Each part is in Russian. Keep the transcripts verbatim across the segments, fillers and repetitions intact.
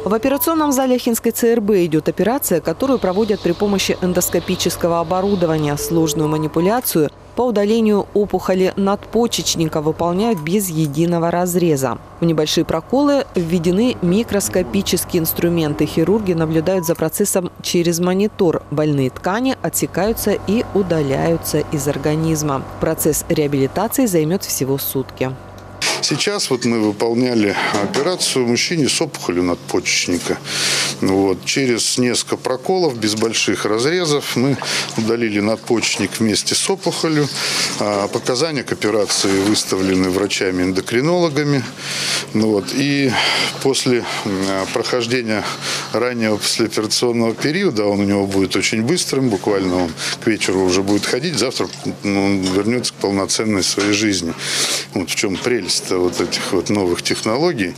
В операционном зале Охинской ЦРБ идет операция, которую проводят при помощи эндоскопического оборудования. Сложную манипуляцию по удалению опухоли надпочечника выполняют без единого разреза. В небольшие проколы введены микроскопические инструменты. Хирурги наблюдают за процессом через монитор. Больные ткани отсекаются и удаляются из организма. Процесс реабилитации займет всего сутки. Сейчас вот мы выполняли операцию мужчине с опухолью надпочечника. Вот. Через несколько проколов, без больших разрезов, мы удалили надпочечник вместе с опухолью. А показания к операции выставлены врачами-эндокринологами. Вот. И после прохождения раннего послеоперационного периода, он у него будет очень быстрым, буквально он к вечеру уже будет ходить, завтра он вернется к полноценной своей жизни. Вот в чем прелесть вот этих вот новых технологий.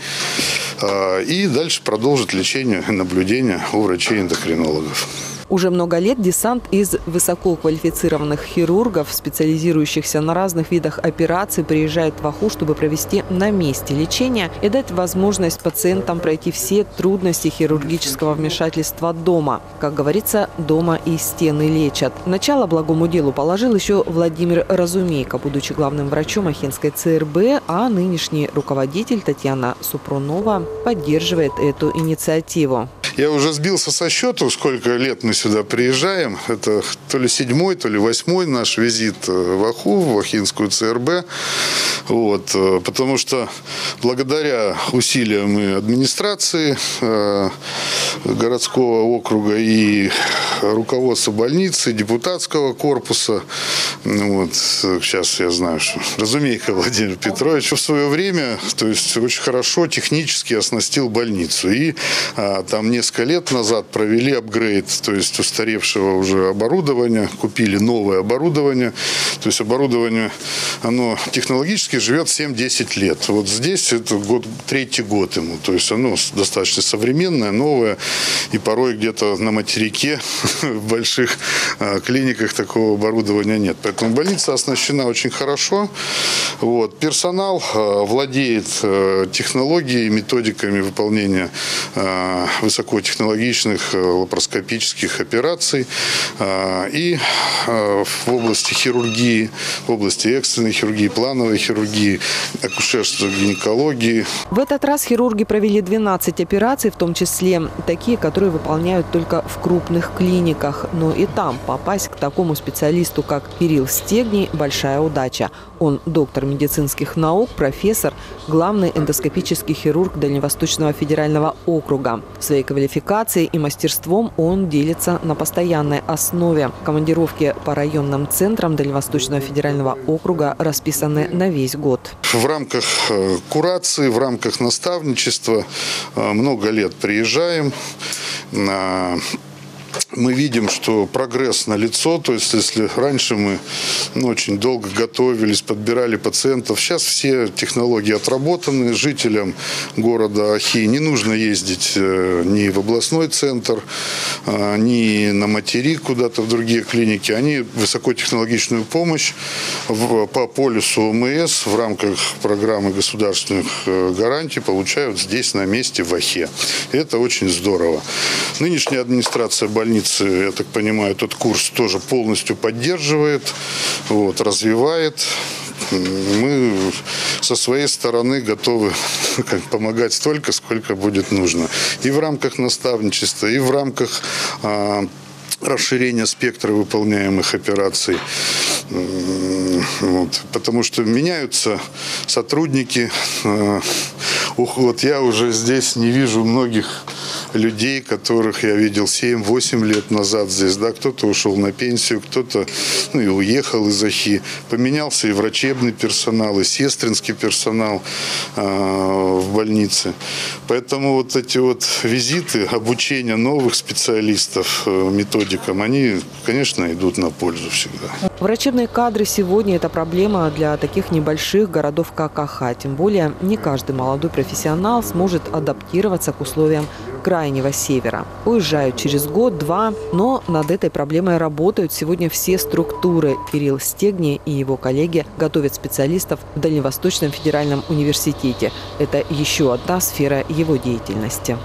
И дальше продолжит лечение и наблюдение у врачей-эндокринологов. Уже много лет десант из высококвалифицированных хирургов, специализирующихся на разных видах операций, приезжает в Оху, чтобы провести на месте лечение и дать возможность пациентам пройти все трудности хирургического вмешательства дома. Как говорится, дома и стены лечат. Начало благому делу положил еще Владимир Разумейко, будучи главным врачом Охинской ЦРБ, а нынешний руководитель Татьяна Супрунова поддерживает эту инициативу. Я уже сбился со счету, сколько лет мы сюда приезжаем. Это то ли седьмой, то ли восьмой наш визит в Оху, в Охинскую ЦРБ. Вот, потому что благодаря усилиям и администрации э, городского округа и руководства больницы, депутатского корпуса, вот, сейчас я знаю, что Разумейко Владимир Петрович в свое время, то есть очень хорошо технически оснастил больницу. И а, там несколько лет назад провели апгрейд, то есть устаревшего уже оборудования, купили новое оборудование. То есть оборудование, оно технологически живет семь-десять лет. Вот здесь это год, третий год ему. То есть оно достаточно современное, новое. И порой где-то на материке в больших а, клиниках такого оборудования нет. Поэтому больница оснащена очень хорошо. Вот. Персонал а, владеет а, технологией, методиками выполнения а, высокотехнологичных а, лапароскопических операций. А, и а, в области хирургии, в области экстренной хирургии, плановой хирургии, акушерства, гинекологии. В этот раз хирурги провели двенадцать операций, в том числе такие, которые выполняют только в крупных клиниках. Но и там попасть к такому специалисту, как Кирилл Стегний, большая удача. Он доктор медицинских наук, профессор, главный эндоскопический хирург Дальневосточного федерального округа. Своей квалификацией и мастерством он делится на постоянной основе. Командировки по районным центрам Дальневосточного федерального округа расписаны на весь год. В рамках курации, в рамках наставничества много лет приезжаем. Мы видим, что прогресс налицо. То есть, если раньше мы ну, очень долго готовились, подбирали пациентов, сейчас все технологии отработаны. Жителям города Охи не нужно ездить ни в областной центр, ни на материк куда-то в другие клиники. Они высокотехнологичную помощь по полису ОМС в рамках программы государственных гарантий получают здесь, на месте, в Охе. И это очень здорово. Нынешняя администрация больницы, я так понимаю, этот курс тоже полностью поддерживает, вот, развивает. Мы со своей стороны готовы как, помогать столько, сколько будет нужно. И в рамках наставничества, и в рамках а, расширения спектра выполняемых операций. Вот, потому что меняются сотрудники. Вот я уже здесь не вижу многих людей, которых я видел семь-восемь лет назад здесь. Да, кто-то ушел на пенсию, кто-то ну, и уехал из Охи. Поменялся и врачебный персонал, и сестринский персонал э, в больнице. Поэтому вот эти вот визиты, обучение новых специалистов э, методикам, они, конечно, идут на пользу всегда. Врачебные кадры сегодня – это проблема для таких небольших городов, как Оха. Тем более не каждый молодой профессионал сможет адаптироваться к условиям крайнего севера. Уезжают через год-два, но над этой проблемой работают сегодня все структуры. Кирилл Стегний и его коллеги готовят специалистов в Дальневосточном федеральном университете. Это еще одна сфера его деятельности.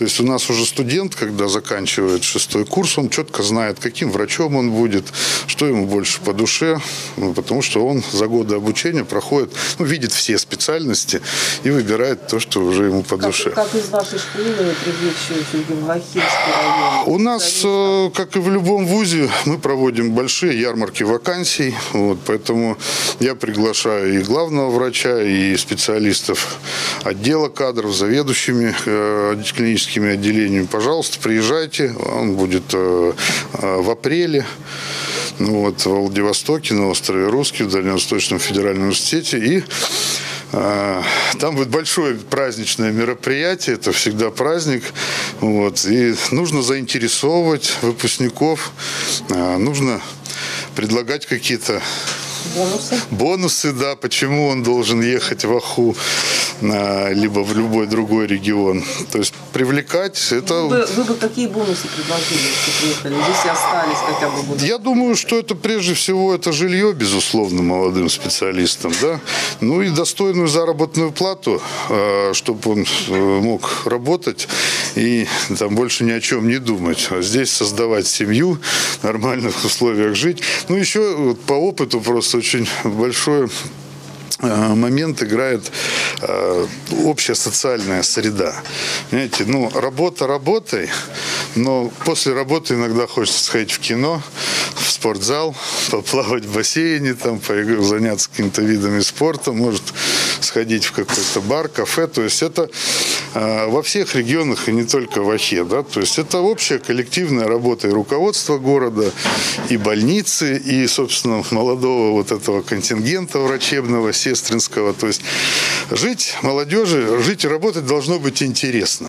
То есть у нас уже студент, когда заканчивает шестой курс, он четко знает, каким врачом он будет, что ему больше по душе, ну, потому что он за годы обучения проходит, ну, видит все специальности и выбирает то, что уже ему по как, душе. Как из вашей школы привлечь все-таки в Вахинский район? У нас, как и в любом вузе, мы проводим большие ярмарки вакансий, вот, поэтому я приглашаю и главного врача, и специалистов отдела кадров, заведующими э, клиническими отделениями. Пожалуйста, приезжайте, он будет э, э, в апреле. Вот, в Владивостоке, на острове Русский, в Дальневосточном федеральном университете. И э, там будет большое праздничное мероприятие, это всегда праздник. Вот, и нужно заинтересовывать выпускников, э, нужно предлагать какие-то Бонусы? Бонусы, да, почему он должен ехать в Аху, либо в любой другой регион. То есть привлекать это... Вы бы, вы бы какие бонусы предложили, если приехали, если остались хотя бы бонусы? Я думаю, что это прежде всего это жилье, безусловно, молодым специалистам, да. Ну и достойную заработную плату, чтобы он мог работать и там больше ни о чем не думать. А здесь создавать семью, в нормальных условиях жить. Ну еще вот, по опыту просто очень большой момент играет э, общая социальная среда. Понимаете, ну, работа работой, но после работы иногда хочется сходить в кино, в спортзал, поплавать в бассейне, там, поиграть, заняться какими-то видами спорта, может сходить в какой-то бар, кафе. То есть это э, во всех регионах и не только в Ахе. Да? То есть это общая коллективная работа и руководства города, и больницы, и, собственно, молодого вот этого контингента врачебного, сестринского. То есть жить молодежи, жить и работать должно быть интересно.